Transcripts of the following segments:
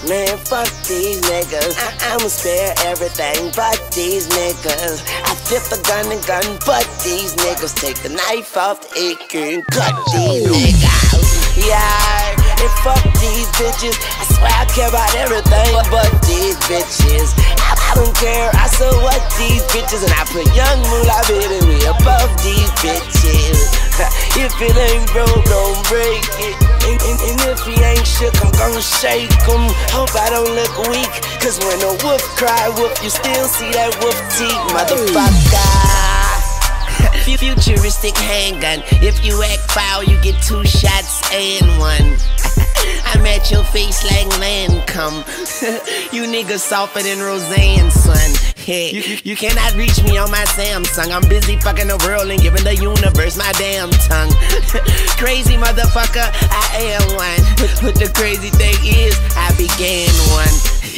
Man, fuck these niggas. I'ma spare everything but these niggas. I flip a gun and gun but these niggas. Take the knife off the AK and cut these niggas. Yeah, and fuck these bitches. I swear I care about everything but these bitches. I don't care, I so what these bitches. And I put young moolah baby way above these bitches. If it ain't broke, don't break it. And if he ain't shook, I'm gon' shake him. Hope I don't look weak, cause when a wolf cry wolf, you still see that wolf teeth, motherfucker. Futuristic handgun. If you act foul, you get 2 shots and 1. I'm at your face like Lancome. You niggas softer than Roseanne, son. Hey, you cannot reach me on my Samsung. I'm busy fucking the world and giving the universe my damn tongue. Crazy motherfucker, I am one. But the crazy thing is, I began one.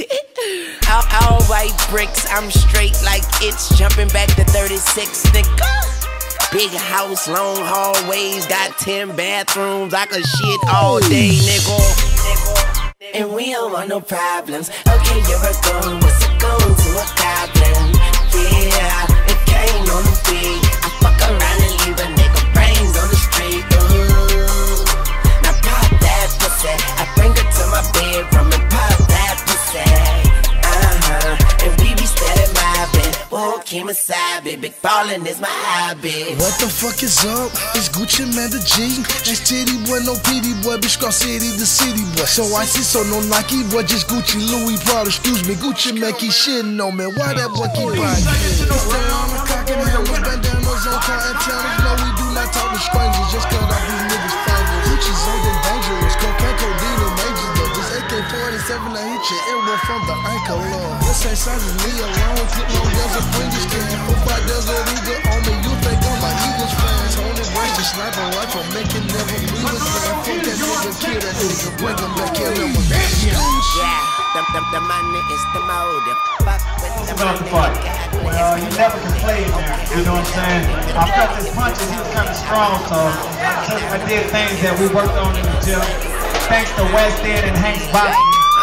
All white bricks, I'm straight like it's jumping back to 36, nigga. Big house, long hallways, got 10 bathrooms. I could shit all day, nigga. And we don't want no problems. Okay, you're a goon, what's a goon to a goblin? Yeah, it came on the beat. I fuck around and leave a nigga brains on the street. Ooh. Now pop that pussy. I bring her to my bedroom and pop that pussy. And we be steady mobbing. Whoa, Kimasabi, big ballin' is my hobby. What the fuck is up? It's Gucci Man the G. It's Titty Boy, no PD Boy, bitch Scar City the city boy. So I see, so no Nike boy, just Gucci, Louis, Prada, excuse me. Gucci man keep shitting on me. Why that boy keep buying shit? Stay on the cock and hammers, bandanas on cotton towns. No, we do not talk to strangers, just cut off these niggas' fingers. Gucci's old and dangerous, cocaine, codeine, and majors though. This AK-47, I hit your earwolf from the ankle up. This ain't size of me alone, clip on there's a finger skin. 4-5 does a Riga on me, you think I'm my Eagles fan. Tony Brace, the sniper rifle, make it never breathe a fan. Fuck that nigga, kill that nigga, bring him back, kill him with that shit. Yeah, the money is the motive. Fuck with the money. Well, he never complained there, you know what I'm saying? I felt his punches, he was kind of strong, so I did things that we worked on in the gym. Thanks to West End and Hank's Boxing.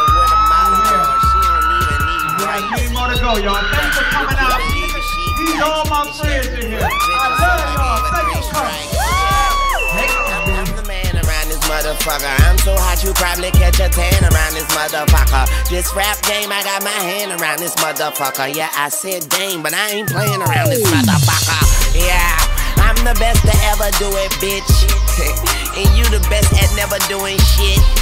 You need more to go, y'all. Thanks for coming out. These are all my friends in here. I love y'all. Thanks for coming. I'm the man around this motherfucker. I'm so hot you probably catch a tan around this motherfucker. This rap game, I got my hand around this motherfucker. Yeah, I said game, but I ain't playing around this motherfucker. Yeah, I'm the best to ever do it, bitch. And you the best at never doing shit.